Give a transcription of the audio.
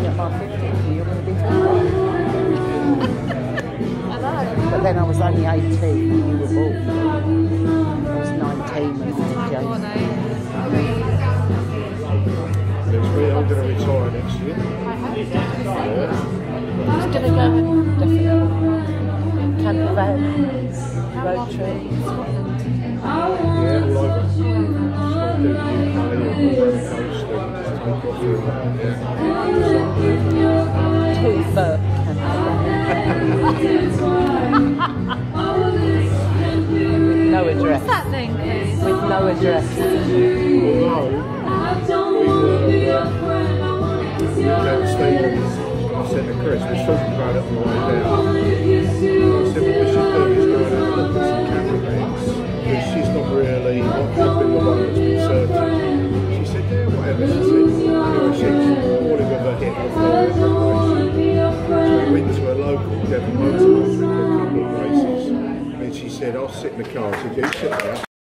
money at my 50, you're going to be fine. I know. But then I was only 18 when you were born. I was 19 when Oh, James. I'm going to retire next year. I hope Yeah. Who's going to go and Definitely. Camper van, road trip. Yeah, all over. Just want to do the UK and the West Coast and just take off through that. Yeah. 2 Burke with no what's address. that thing, please? With no address. Although Stevens, I said to Chris, we're talking about it on the way down. I said what we should do is go and have a look at some camper vans, because she's not really, I've been the one that's been searching. She said, yeah, whatever. She said, anyway, she's falling with her hip off her preparation. So we went to a local Devon Motor Motoring for a couple of races, and she said, I'll sit in the car. I said, you sit there.